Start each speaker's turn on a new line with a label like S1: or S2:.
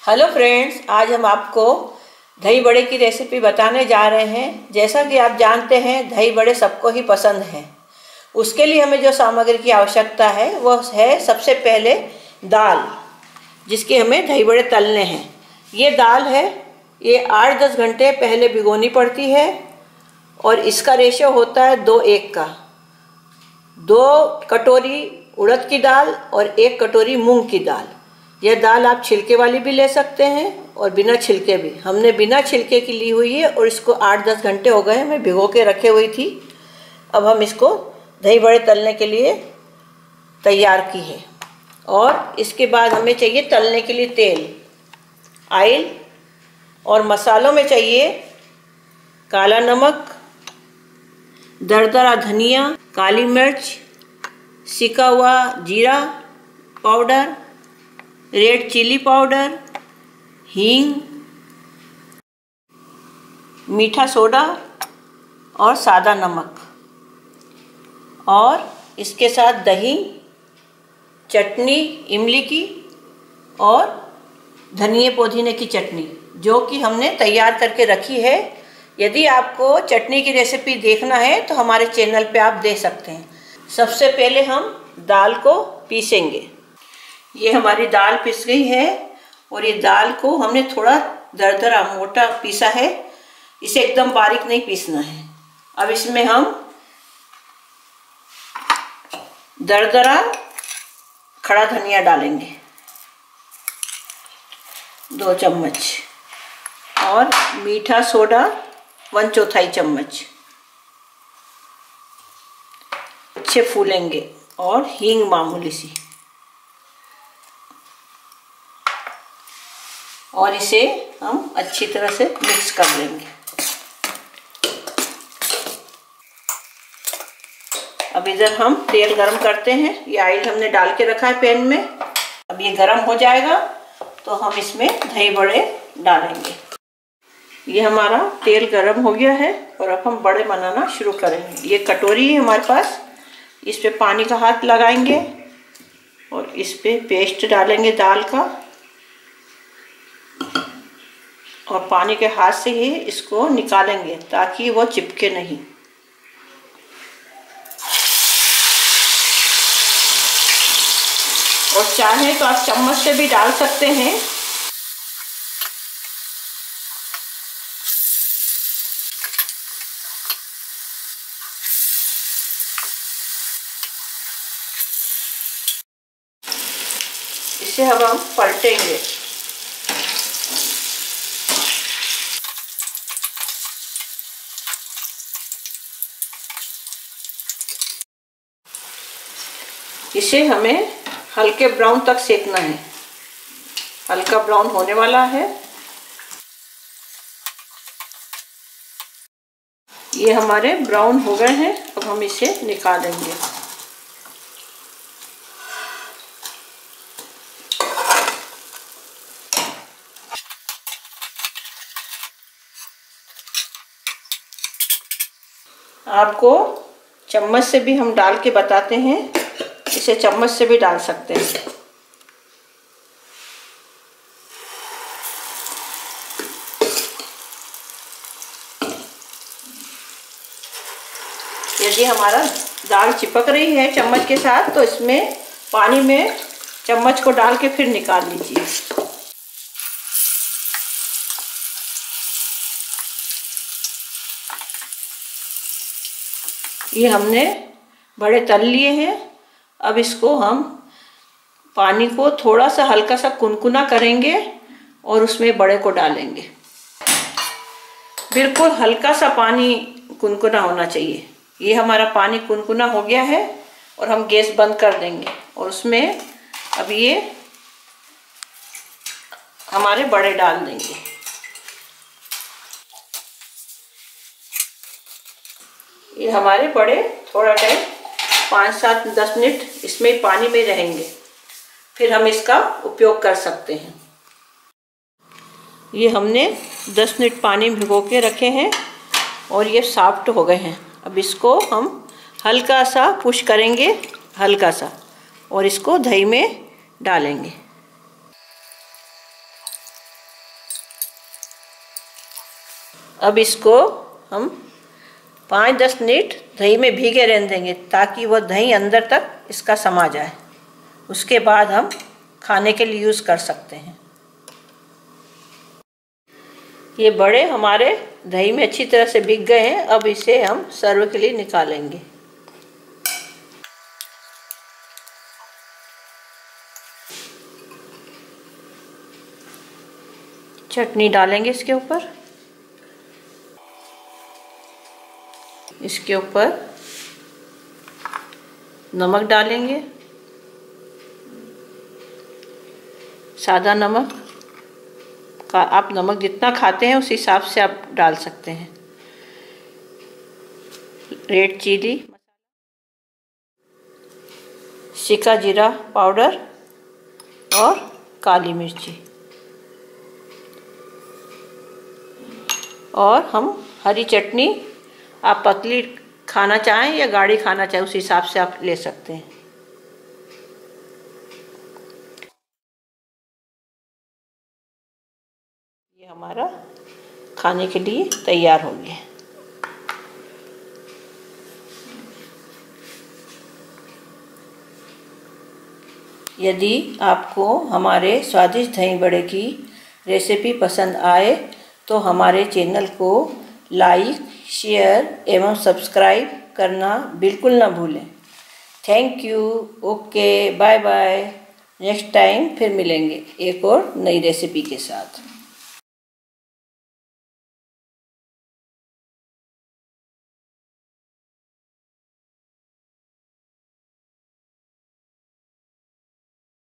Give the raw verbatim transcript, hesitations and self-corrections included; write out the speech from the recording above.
S1: Hello friends, आज हम आपको दही बड़े की रेसिपी बताने जा रहे हैं। जैसा कि आप जानते हैं, दही बड़े सबको ही पसंद हैं। उसके लिए हमें जो सामग्री की आवश्यकता है वो है सबसे पहले दाल, जिसके हमें दही बड़े तलने हैं। ये दाल है, ये आठ दस घंटे पहले भिगोनी पड़ती है और इसका रेशियो होता है दो एक का। दो कटोरी उड़द की दाल और एक कटोरी मूंग की दाल। यह दाल आप छिलके वाली भी ले सकते हैं और बिना छिलके भी। हमने बिना छिलके की ली हुई है और इसको आठ दस घंटे हो गए मैं भिगो के रखे हुई थी। अब हम इसको दही बड़े तलने के लिए तैयार की है। और इसके बाद हमें चाहिए तलने के लिए तेल, ऑयल, और मसालों में चाहिए काला नमक, दरदरा धनिया, काली मिर्च, सिका हुआ जीरा पाउडर, रेड चिली पाउडर, हींग, मीठा सोडा और सादा नमक। और इसके साथ दही, चटनी इमली की और धनिए पुदीने की चटनी, जो कि हमने तैयार करके रखी है। यदि आपको चटनी की रेसिपी देखना है तो हमारे चैनल पे आप देख सकते हैं। सबसे पहले हम दाल को पीसेंगे। ये हमारी दाल पिस गई है और ये दाल को हमने थोड़ा दरदरा मोटा पीसा है। इसे एकदम बारीक नहीं पीसना है। अब इसमें हम दरदरा खड़ा धनिया डालेंगे दो चम्मच, और मीठा सोडा वन चौथाई चम्मच। अच्छे फूलेंगे। और हींग मामूली सी, और इसे हम अच्छी तरह से मिक्स कर लेंगे। अब इधर हम तेल गरम करते हैं। ये ऑयल हमने डाल के रखा है पैन में। अब ये गरम हो जाएगा तो हम इसमें दही बड़े डालेंगे। ये हमारा तेल गरम हो गया है और अब हम बड़े बनाना शुरू करेंगे। ये कटोरी है हमारे पास, इस पे पानी का हाथ लगाएंगे और इस पे पेस्ट डालेंगे दाल का, और पानी के हाथ से ही इसको निकालेंगे ताकि वो चिपके नहीं। और चाहे तो आप चम्मच से भी डाल सकते हैं। इसे अब हम पलटेंगे। इसे हमें हल्के ब्राउन तक सेकना है। हल्का ब्राउन होने वाला है। ये हमारे ब्राउन हो गए हैं। अब हम इसे निकालेंगे। आपको चम्मच से भी हम डाल के बताते हैं। इसे चम्मच से भी डाल सकते हैं। यदि हमारा दाल चिपक रही है चम्मच के साथ तो इसमें पानी में चम्मच को डाल के फिर निकाल लीजिए। ये हमने बड़े तल लिए हैं। अब इसको हम पानी को थोड़ा सा हल्का सा कुनकुना करेंगे और उसमें बड़े को डालेंगे। बिल्कुल हल्का सा पानी कुनकुना होना चाहिए। ये हमारा पानी कुनकुना हो गया है और हम गैस बंद कर देंगे। और उसमें अब ये हमारे बड़े डाल देंगे। ये हमारे बड़े थोड़ा टाइम पाँच सात दस मिनट इसमें पानी में रहेंगे, फिर हम इसका उपयोग कर सकते हैं। ये हमने दस मिनट पानी में भिगो के रखे हैं और ये सॉफ्ट हो गए हैं। अब इसको हम हल्का सा पुश करेंगे, हल्का सा, और इसको दही में डालेंगे। अब इसको हम पाँच दस मिनट दही में भीगे रहने देंगे ताकि वो दही अंदर तक इसका समा जाए। उसके बाद हम खाने के लिए यूज़ कर सकते हैं। ये बड़े हमारे दही में अच्छी तरह से भीग गए हैं। अब इसे हम सर्व के लिए निकालेंगे। चटनी डालेंगे इसके ऊपर। इसके ऊपर नमक डालेंगे, सादा नमक का आप नमक जितना खाते हैं उस हिसाब से आप डाल सकते हैं। रेड चिली, सिका जीरा पाउडर और काली मिर्ची, और हम हरी चटनी आप पतली खाना चाहें या गाढ़ी खाना चाहें उस हिसाब से आप ले सकते हैं। ये हमारा खाने के लिए तैयार हो गया। यदि आपको हमारे स्वादिष्ट दही बड़े की रेसिपी पसंद आए तो हमारे चैनल को लाइक, शेयर एवं सब्सक्राइब करना बिल्कुल ना भूलें। Thank you. Okay, bye bye. Next time फिर मिलेंगे एक और नई रेसिपी के साथ।